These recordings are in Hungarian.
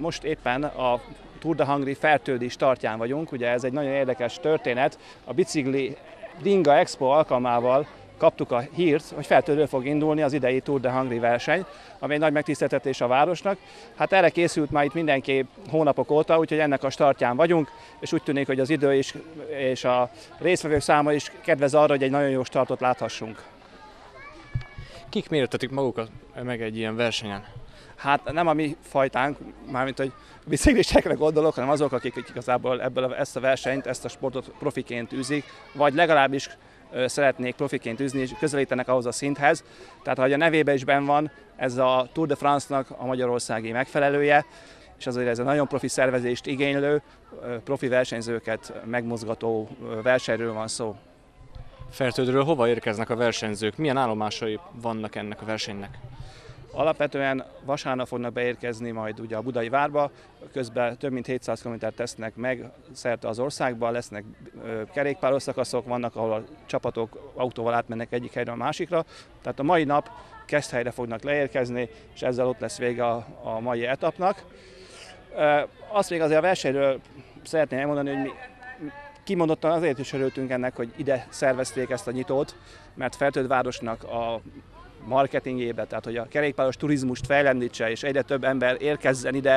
most éppen a Tour de Hungary Fertődi startján vagyunk, ugye ez egy nagyon érdekes történet. A Bicikli Dinga Expo alkalmával kaptuk a hírt, hogy Fertődről fog indulni az idei Tour de Hungary verseny, ami egy nagy megtiszteltetés a városnak. Hát erre készült már itt mindenki hónapok óta, úgyhogy ennek a startján vagyunk, és úgy tűnik, hogy az idő is és a résztvevők száma is kedvez arra, hogy egy nagyon jó startot láthassunk. Kik mérettetik magukat meg egy ilyen versenyen? Hát nem a mi fajtánk, mármint hogy biciklisekre gondolok, hanem azok, akik igazából ezt a versenyt, ezt a sportot profiként űzik, vagy legalábbis szeretnék profiként űzni, és közelítenek ahhoz a szinthez. Tehát, ahogy a nevében is benn van, ez a Tour de France-nak a magyarországi megfelelője, és azért ez a nagyon profi szervezést igénylő, profi versenyzőket megmozgató versenyről van szó. Fertődről hova érkeznek a versenyzők? Milyen állomásai vannak ennek a versenynek? Alapvetően vasárnap fognak beérkezni majd ugye a Budai várba, közben több mint 700 kilométert tesznek meg szerte az országban, lesznek kerékpáros szakaszok, vannak, ahol a csapatok autóval átmennek egyik helyről a másikra. Tehát a mai nap Keszthelyre fognak leérkezni, és ezzel ott lesz vége a mai etapnak. Azt még azért a versenyről szeretném elmondani, hogy mi kimondottan azért is örültünk ennek, hogy ide szervezték ezt a nyitót, mert Fertőd városnak a marketingébe, tehát hogy a kerékpáros turizmust fejlendítse, és egyre több ember érkezzen ide,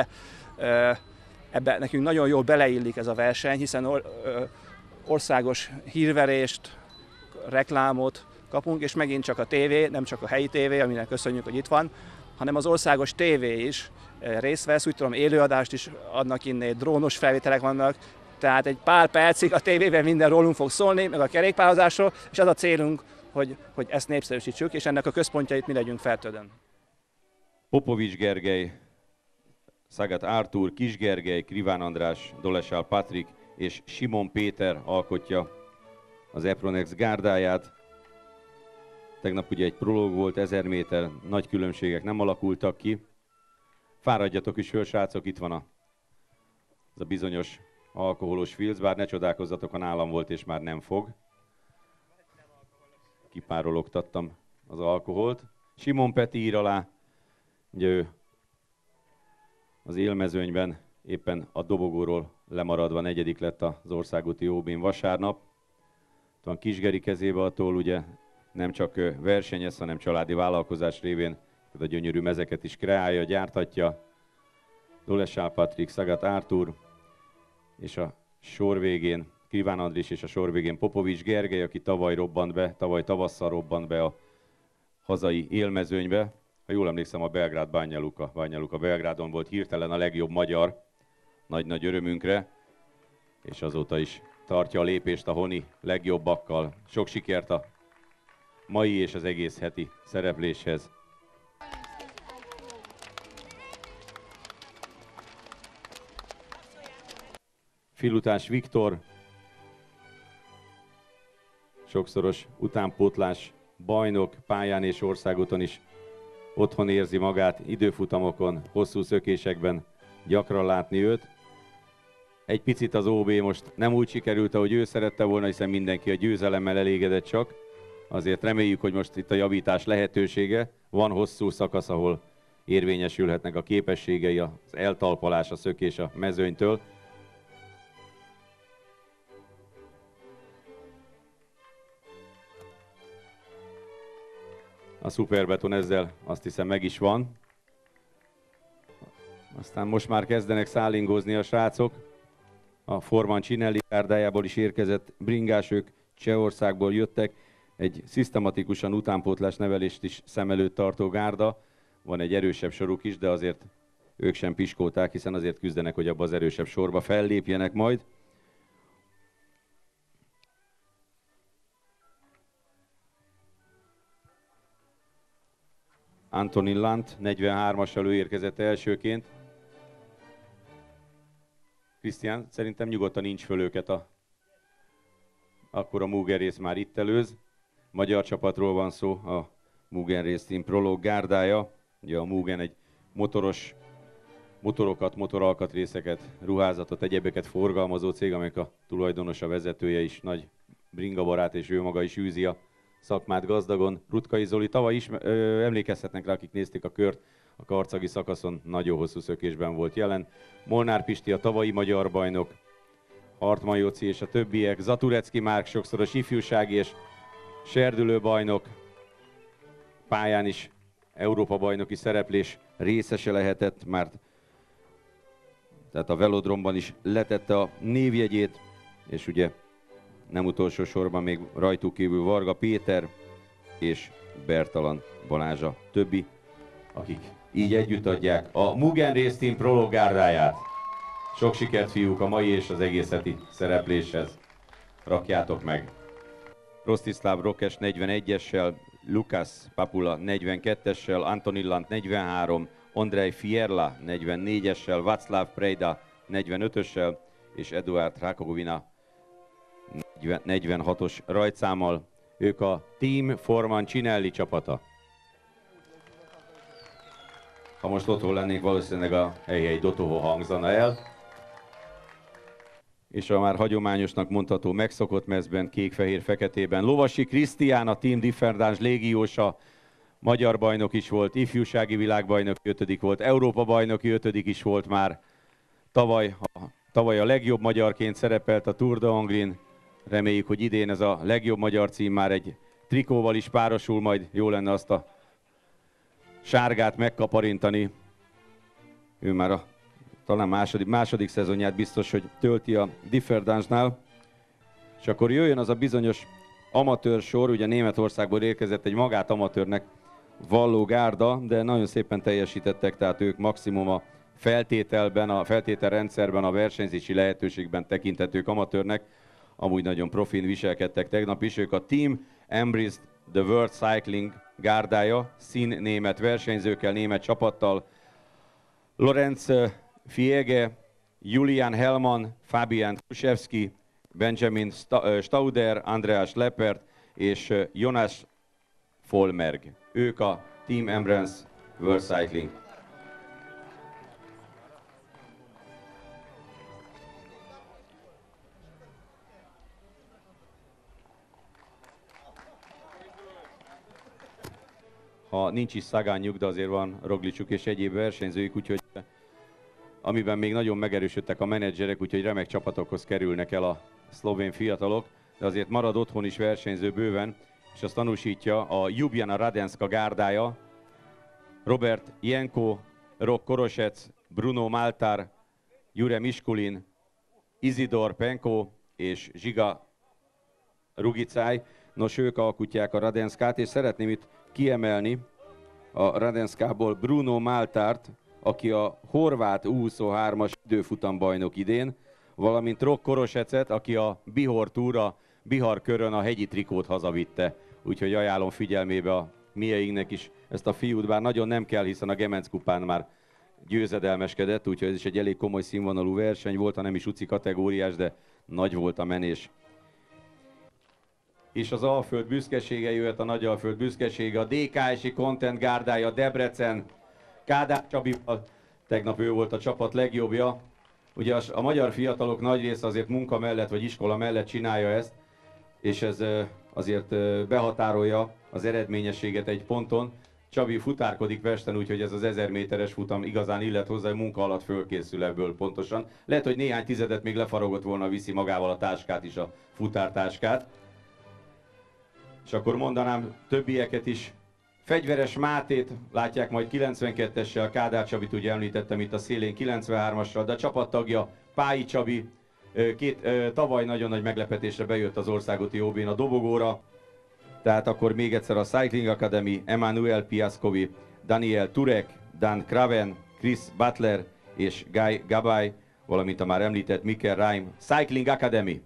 ebbe nekünk nagyon jól beleillik ez a verseny, hiszen országos hírverést, reklámot kapunk, és megint csak a tévé, nem csak a helyi tévé, aminek köszönjük, hogy itt van, hanem az országos tévé is részt vesz, úgy tudom, élőadást is adnak innen, drónos felvételek vannak, tehát egy pár percig a tévében minden rólunk fog szólni, meg a kerékpározásról, és az a célunk, hogy ezt népszerűsítsük, és ennek a központjait mi legyünk Fertődön. Popovics Gergely, Szagat Ártúr, Kis Gergely, Kriván András, Dolesál Patrik és Simon Péter alkotja az Epronex gárdáját. Tegnap ugye egy prológ volt, 1000 méter, nagy különbségek nem alakultak ki. Fáradjatok is föl, srácok, itt van az a bizonyos alkoholos filc, bár ne csodálkozzatok, ha nálam volt és már nem fog. Kipárologtattam az alkoholt. Simon Peti ír alá, ugye ő az élmezőnyben éppen a dobogóról lemaradva negyedik lett az országúti OB-n vasárnap. Van Kisgeri kezébe a toll, ugye nem csak versenyez, hanem családi vállalkozás révén a gyönyörű mezeket is kreálja, gyártatja. Dolesál Patrik, Szagat Ártúr, és a sor végén Kriván Andris, és a sor végén Popovics Gergely, aki tavaly tavasszal robbant be a hazai élmezőnybe. Ha jól emlékszem, a Belgrád Banja Luka Belgrádon volt hirtelen a legjobb magyar, nagy-nagy örömünkre, és azóta is tartja a lépést a honi legjobbakkal. Sok sikert a mai és az egész heti szerepléshez. Filutás Viktor, sokszoros utánpótlás bajnok, pályán és országúton is otthon érzi magát, időfutamokon, hosszú szökésekben gyakran látni őt. Egy picit az OB most nem úgy sikerült, ahogy ő szerette volna, hiszen mindenki a győzelemmel elégedett csak. Azért reméljük, hogy most itt a javítás lehetősége. Van hosszú szakasz, ahol érvényesülhetnek a képességei, az eltalpalás, a szökés a mezőnytől. A szuperbeton ezzel azt hiszem meg is van. Aztán most már kezdenek szállingózni a srácok. A Forman Csinelli gárdájából is érkezett bringás, ők Csehországból jöttek. Egy szisztematikusan utánpótlás nevelést is szem előtt tartó gárda. Van egy erősebb soruk is, de azért ők sem piskóták, hiszen azért küzdenek, hogy abba az erősebb sorba fellépjenek majd. Antonin Lant 43-assal ő érkezett elsőként. Krisztián, szerintem nyugodtan nincs föl őket akkor a Mugen rész már itt előz. Magyar csapatról van szó, a Mugen Race Team Prolog gárdája. Ugye a Mugen egy motorokat, motoralkatrészeket, ruházatot, egyebeket forgalmazó cég, amelyek a tulajdonosa, vezetője is nagy bringabarát, és ő maga is űzi a szakmát gazdagon. Rutkai Zoli, tavaly is emlékezhetnek rá, akik nézték a kört, a karcagi szakaszon nagyon hosszú szökésben volt jelen. Molnár Pisti a tavalyi magyar bajnok, Hartman Jóci és a többiek, Zaturecki Márk sokszoros ifjúsági és serdülő bajnok, pályán is Európa bajnoki szereplés részese lehetett, mert tehát a velodromban is letette a névjegyét, és ugye nem utolsó sorban még rajtuk kívül Varga Péter és Bertalan Balázs a többi, akik így együtt adják a Mugen Race Team prolog gárdáját. Sok sikert, fiúk, a mai és az egész heti szerepléshez. Rakjátok meg! Rostislav Rokes 41-essel, Lukas Papula 42-essel, Antonillant 43, Ondrej Fierla 44-essel, Václav Prejda 45-össel és Eduard Rakovina 46-os rajtszámmal. Ők a Team Forman Cinelli csapata. Ha most otthon lennénk, valószínűleg a helyi Dotoho hangzana el. És a már hagyományosnak mondható megszokott mezben, kék-fehér-feketében Lovasi Krisztián, a Team Differdange légiósa, magyar bajnok is volt, ifjúsági világbajnok 5. volt, Európa bajnoki 5. is volt már. Tavaly a legjobb magyarként szerepelt a Tour de Hongrin. Reméljük, hogy idén ez a legjobb magyar cím már egy trikóval is párosul, majd jó lenne azt a sárgát megkaparintani. Ő már talán második szezonját biztos, hogy tölti a Differdange-nál. És akkor jöjjön az a bizonyos amatőr sor, ugye Németországból érkezett egy magát amatőrnek valló gárda, de nagyon szépen teljesítettek, tehát ők maximum a feltételben, a feltételrendszerben, a versenyzési lehetőségben tekinthetők amatőrnek. Amúgy nagyon profin viselkedtek tegnap is, ők a Team Embrist The World Cycling gárdája, szín német versenyzőkkel, német csapattal. Lorenz Fiege, Julian Hellmann, Fabian Kuszewski, Benjamin Stauder, Andreas Leppert és Jonas Folmerg. Ők a Team Embrance World Cycling. Ha nincs is Szagányuk, de azért van Roglicsuk és egyéb versenyzőik, úgyhogy amiben még nagyon megerősödtek a menedzserek, úgyhogy remek csapatokhoz kerülnek el a szlovén fiatalok, de azért marad otthon is versenyző bőven, és azt tanúsítja a Ljubljana Radenska gárdája, Robert Jenko, Rok Korosec, Bruno Maltár, Jure Miskulin, Izidor Penko és Zsiga Rugicáj. Nos, ők alkotják a Radenskát, és szeretném itt kiemelni a Radenskából Bruno Maltárt, aki a horvát U23-as időfutambajnok idén, valamint Rok Korosecet, aki a Bihor túra, Bihar körön a hegyi trikót hazavitte. Úgyhogy ajánlom figyelmébe a mieinknek is ezt a fiút, bár nagyon nem kell, hiszen a Gemenc kupán már győzedelmeskedett, úgyhogy ez is egy elég komoly színvonalú verseny volt, ha nem is uci kategóriás, de nagy volt a menés. És az Alföld büszkesége jöhet, a Nagyalföld büszkesége, a DKS-i Content gárdája Debrecen, Kádár Csabival, tegnap ő volt a csapat legjobbja. Ugye a magyar fiatalok nagy része azért munka mellett vagy iskola mellett csinálja ezt, és ez azért behatárolja az eredményességet egy ponton. Csabi futárkodik Pesten, úgyhogy ez az 1000 méteres futam igazán illet hozzá, hogy munka alatt fölkészül ebből pontosan. Lehet, hogy néhány tizedet még lefaragott volna, viszi magával a táskát is, a futártáskát. És akkor mondanám többieket is. Fegyveres Mátét látják majd 92-essel, Kádár Csabit ugye említettem itt a szélén 93-assal, de a csapattagja Pályi Csabi tavaly nagyon nagy meglepetésre bejött az országúti OB-n a dobogóra. Tehát akkor még egyszer a Cycling Academy, Emanuel Piaskovi, Daniel Turek, Dan Craven, Chris Butler és Guy Gabay, valamint a már említett Mikkel Reim Cycling Academy.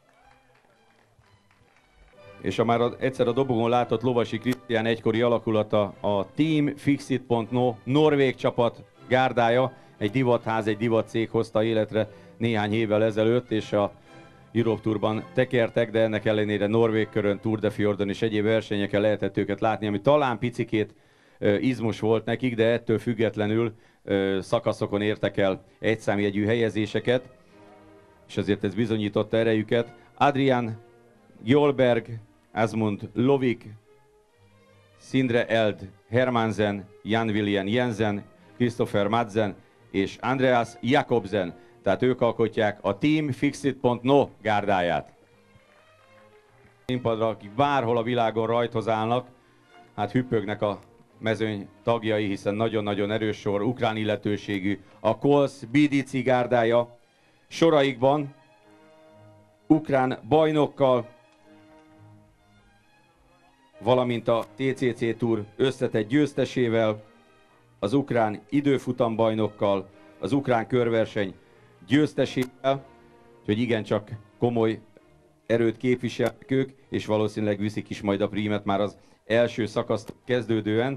És a már egyszer a dobogon látott Lovasi Krisztián egykori alakulata, a Team Fixit.no norvég csapat gárdája, egy divatház, egy divatcég hozta életre néhány évvel ezelőtt, és a Europe Tourban tekertek, de ennek ellenére norvég körön, Tour de Fjordon és egyéb versenyeken lehetett őket látni, ami talán picikét izmos volt nekik, de ettől függetlenül szakaszokon értek el egyszámjegyű helyezéseket, és ezért ez bizonyította erejüket. Adrian Jolberg, Asmund Lovik, Sindre Eld Hermansen, Jan William Jensen, Christopher Madsen és Andreas Jakobsen. Tehát ők alkotják a Team Fixit.no gárdáját. Színpadra, akik bárhol a világon rajthoz állnak, hát hüppögnek a mezőny tagjai, hiszen nagyon-nagyon erős sor, ukrán illetőségű a Kolsz BDC gárdája soraikban, ukrán bajnokkal, valamint a TCC Tour összetett győztesével, az ukrán időfutambajnokkal, az ukrán körverseny győztesével, úgyhogy igencsak komoly erőt képviselnek ők, és valószínűleg viszik is majd a prímet már az első szakaszt kezdődően.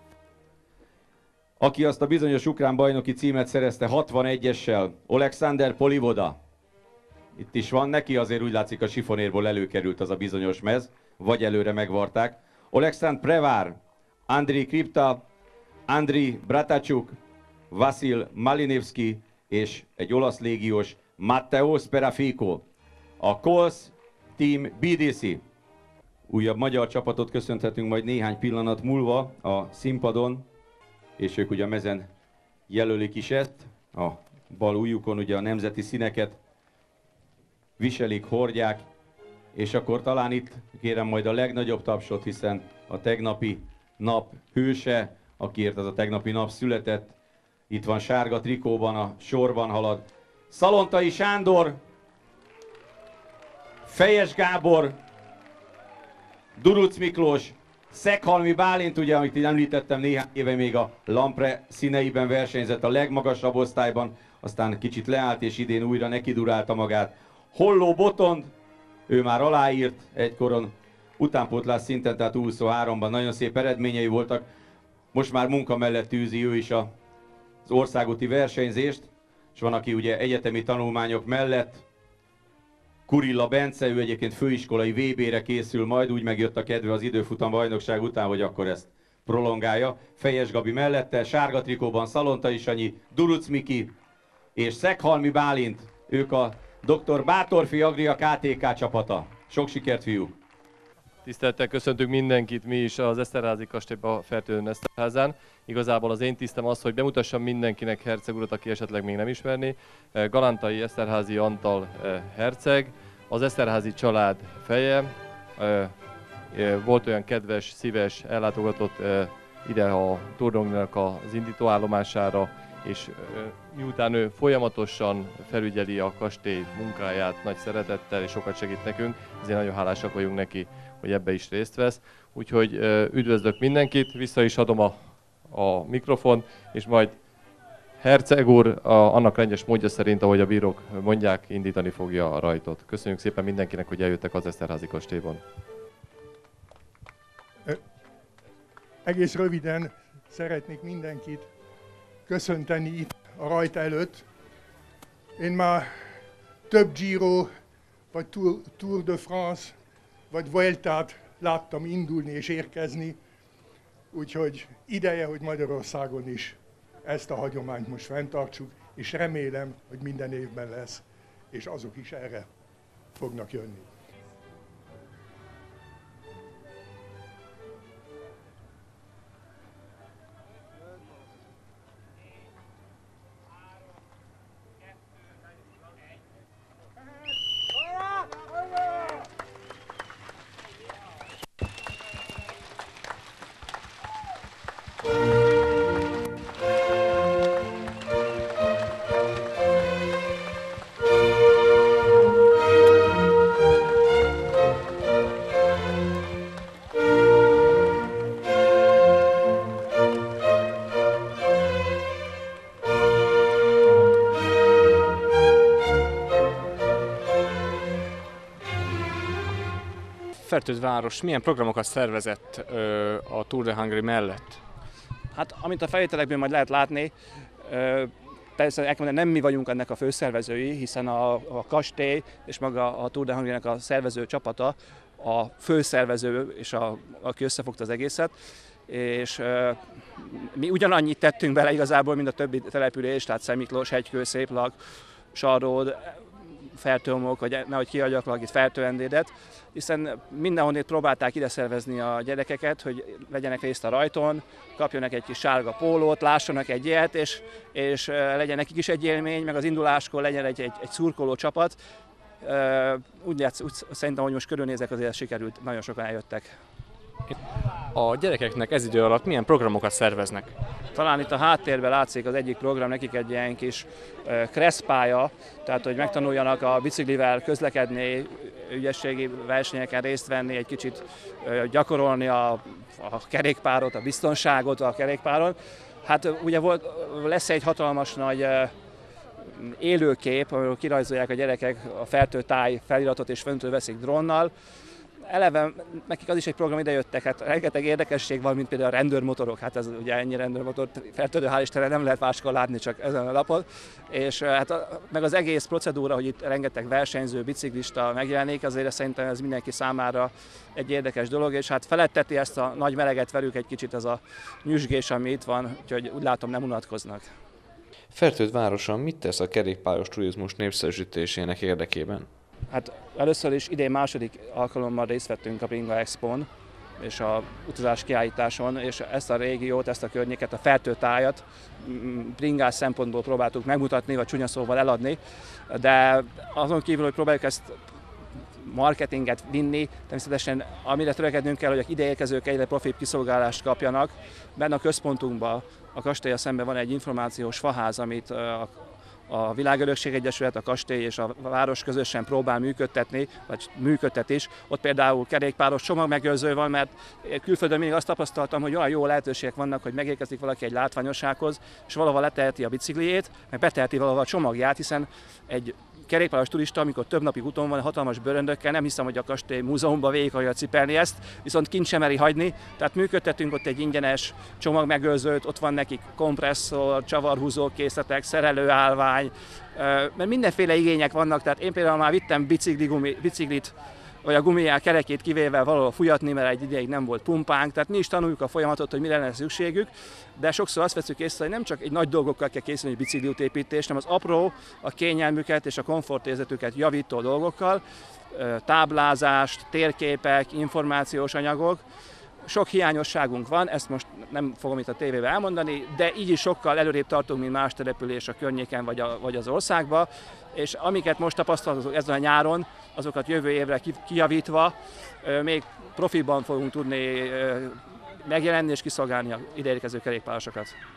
Aki azt a bizonyos ukrán bajnoki címet szerezte 61-essel, Oleksandr Polivoda. Itt is van neki, azért úgy látszik a sifonérból előkerült az a bizonyos mez, vagy előre megvarták. Oleksandr Prevár, Andriy Kripta, Andriy Bratacsuk, Vasil Malinevski és egy olasz légiós Matteo Sperafiko. A Kolsz Team BDC. Újabb magyar csapatot köszönhetünk majd néhány pillanat múlva a színpadon, és ők ugye a mezen jelölik is ezt. A bal ujjukon ugye a nemzeti színeket viselik, hordják, és akkor talán itt kérem majd a legnagyobb tapsot, hiszen a tegnapi nap hőse, akiért az a tegnapi nap született, itt van sárga trikóban, a sorban halad. Szalontai Sándor, Fejes Gábor, Duruc Miklós, Szeghalmi Bálint, ugye, amit én említettem, néhány éve még a Lampre színeiben versenyzett a legmagasabb osztályban, aztán kicsit leállt és idén újra nekidurálta magát. Holló Botond, ő már aláírt egykoron utánpótlás szinten, tehát 23-ban nagyon szép eredményei voltak. Most már munka mellett űzi ő is az országúti versenyzést, és van, aki ugye egyetemi tanulmányok mellett, Kurilla Bence, ő egyébként főiskolai VB-re készül majd, úgy megjött a kedve az időfutam bajnokság után, hogy akkor ezt prolongálja. Fejes Gabi mellette, sárga trikóban Szalontai Sanyi, Duruc Miki és Szeghalmi Bálint, ők a Dr. Bátorfi Agria KTK csapata. Sok sikert, fiúk! Tisztelettel köszöntünk mindenkit, mi is az Eszterházi kastélyban, Fertőn Eszterházán. Igazából az én tisztem az, hogy bemutassam mindenkinek herceg urat, aki esetleg még nem ismerné. Galantai Eszterházi Antal herceg, az Eszterházi család feje. Volt olyan kedves, szíves, ellátogatott ide a Tour de Hongrie-nak az indítóállomására, és miután ő folyamatosan felügyeli a kastély munkáját nagy szeretettel, és sokat segít nekünk, ezért nagyon hálásak vagyunk neki, hogy ebbe is részt vesz. Úgyhogy üdvözlök mindenkit, vissza is adom a mikrofon, és majd herceg úr annak rendes módja szerint, ahogy a bírók mondják, indítani fogja a rajtot. Köszönjük szépen mindenkinek, hogy eljöttek az Eszterházi kastélyban. Egész röviden szeretnék mindenkit köszönteni itt a rajt előtt. Én már több Giro, vagy Tour de France, vagy Vueltát láttam indulni és érkezni, úgyhogy ideje, hogy Magyarországon is ezt a hagyományt most fenntartsuk, és remélem, hogy minden évben lesz, és azok is erre fognak jönni. Fertőtváros milyen programokat szervezett a Tour de Hongrie mellett? Hát, amit a felvételekből majd lehet látni, persze el kell mondani, nem mi vagyunk ennek a főszervezői, hiszen a kastély és maga a Tour de Hongrie-nek a szervező csapata a főszervező, és aki összefogta az egészet. És mi ugyanannyit tettünk bele igazából, mint a többi település, tehát Szent Miklós, Hegykő, Széplag, Sarród, fertőomok, vagy nehogy kiadjak valakit fertőendédet, hiszen mindenhonnét próbálták ide szervezni a gyerekeket, hogy vegyenek részt a rajton, kapjanak egy kis sárga pólót, lássanak egy ilyet, és legyen nekik is egy élmény, meg az induláskor legyen egy szurkoló csapat. Úgy szerintem, hogy most körülnézek, azért sikerült, nagyon sokan eljöttek. A gyerekeknek ez idő alatt milyen programokat szerveznek? Talán itt a háttérben látszik az egyik program, nekik egy ilyen kis kresszpálya, tehát hogy megtanuljanak a biciklivel közlekedni, ügyességi versenyeken részt venni, egy kicsit gyakorolni a kerékpárot, a biztonságot a kerékpáron. Hát ugye lesz egy hatalmas nagy élőkép, ahol kirajzolják a gyerekek a fertőtáj feliratot és föntől veszik drónnal. Eleve nekik az is egy program, ide jöttek, hát rengeteg érdekesség van, mint például a rendőrmotorok, hát ez ugye ennyi rendőrmotort fertőző, hál' Istenre nem lehet máskor látni, csak ezen a napon. És hát meg az egész procedúra, hogy itt rengeteg versenyző, biciklista megjelenik, azért szerintem ez mindenki számára egy érdekes dolog, és hát feletteti ezt a nagy meleget velük egy kicsit ez a nyüzsgés, ami itt van, úgyhogy úgy látom nem unatkoznak. Fertőd városa mit tesz a kerékpáros turizmus népszerűsítésének érdekében? Hát először is idén második alkalommal részt vettünk a Bringa Expón és a utazás kiállításon, és ezt a régiót, ezt a környéket, a fertőtájat bringás szempontból próbáltuk megmutatni, vagy csúnya szóval eladni, de azon kívül, hogy próbáljuk ezt marketinget vinni, természetesen amire törekednünk kell, hogy a ideérkezők egyre profibb kiszolgálást kapjanak. Benne a központunkban, a kastéllyal szemben van egy információs faház, amit a Világörökség Egyesület, a kastély és a város közösen próbál működtetni, vagy működtet is. Ott például kerékpáros csomagmegőrző van, mert külföldön mindig azt tapasztaltam, hogy olyan jó lehetőségek vannak, hogy megérkezik valaki egy látványossághoz, és valahol leteheti a bicikliét, meg beteheti valahol a csomagját, hiszen egy kerékpáros turista, amikor több napig úton van, hatalmas bőröndökkel, nem hiszem, hogy a kastély múzeumban végig akarja cipelni ezt, viszont kint sem meri hagyni, tehát működtetünk ott egy ingyenes csomagmegőrzőt, ott van nekik kompresszor, csavarhúzó készletek, szerelőállvány, mert mindenféle igények vannak, tehát én például már vittem biciklit, vagy a gumijá kerekét kivéve valahol fújatni, mert egy ideig nem volt pumpánk, tehát mi is tanuljuk a folyamatot, hogy mire lenne szükségük, de sokszor azt veszük észre, hogy nem csak egy nagy dolgokkal kell készülni, hogy bicikliútépítés, hanem az apró, a kényelmüket és a komfortérzetüket javító dolgokkal, táblázást, térképek, információs anyagok. Sok hiányosságunk van, ezt most nem fogom itt a tévében elmondani, de így is sokkal előrébb tartunk, mint más település a környéken vagy az országban, és amiket most tapasztalhatunk ezen a nyáron, azokat jövő évre kijavítva még profiban fogunk tudni megjelenni és kiszolgálni a ideérkező kerékpárosokat.